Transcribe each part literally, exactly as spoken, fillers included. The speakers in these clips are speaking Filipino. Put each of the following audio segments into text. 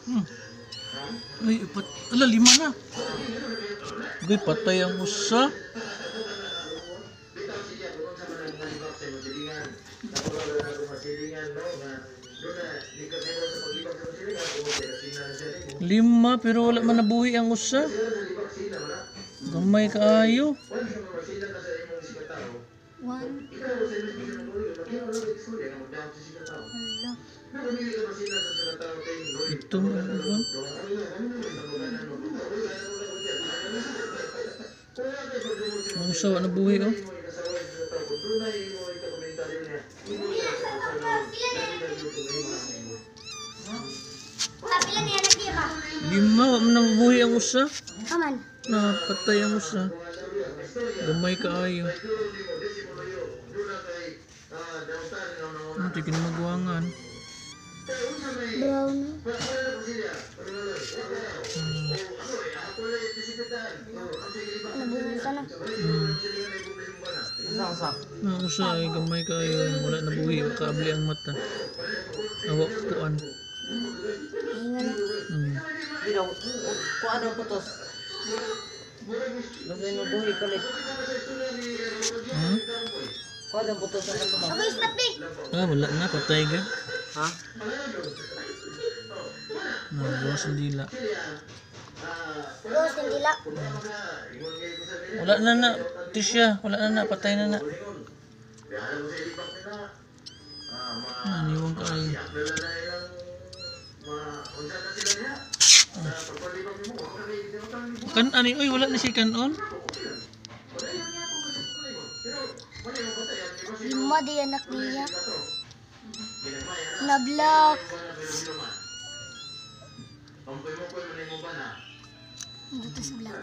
Hmm. Ay, pat ala, lima na. Gay, patay ang usa. Lima, pero wala man nabuhi ang usa. Gamay kaayo. One. Ito mo ano ba? Ang usa wala nabuhi oh. Lima, wala man nabuhi ang usa. Aman. Napatay ang usa. Gamay kaayo. Ano, di kinamagwangan. Brown. Hmm. Nabuhin ka na. Hmm. Ang usa ay gamay kaayo. Wala nabuhi. Makabli ang mata. Awak kuan. Hinga na. Hmm. Dito, kung ano putos. Bagay mo buhi kalit. Hmm? Kung ano putos ang ano ba? Abay, stop eh. Ah, wala na. Patay ka. Ha? Nabuwas ang dila. Rose, hindi la. Wala na na. Tisya. Wala na na. Patay na na. Naniwang kaayo. Kan ani oy wala na si kanon. Lima di anak niya. Na-block. Dito sa block.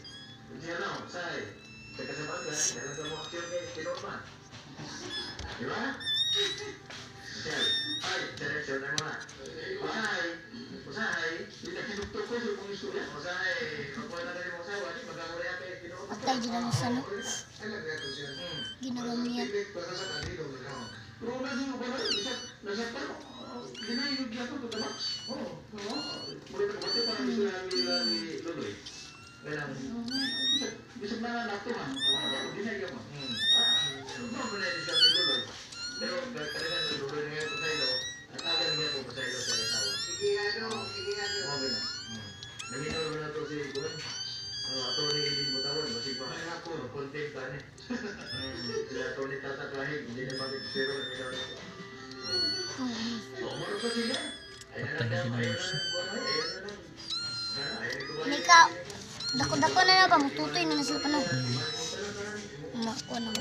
Patay dyan ang sano. Ginagamit. Patay na sinusa. Nika, dako-dako na na ba? Mututoy na na sila pa na. Mako naman.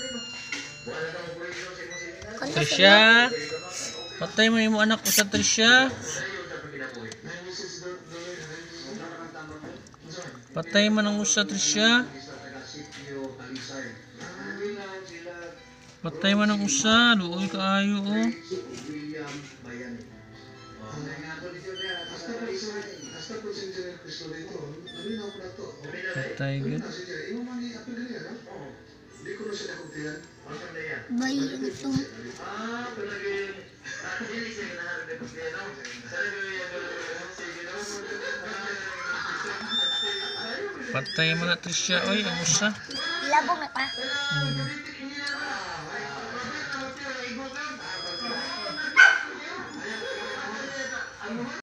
Trisha. Patay mo yung anak ko sa Trisha. Patay man ang usa Trisha. Patay man ang usa. Luoy kaayo oh. Patay gud. Bayi ang itong. Patay man na Trisha oy ang usa. Labog na pa. Hmm.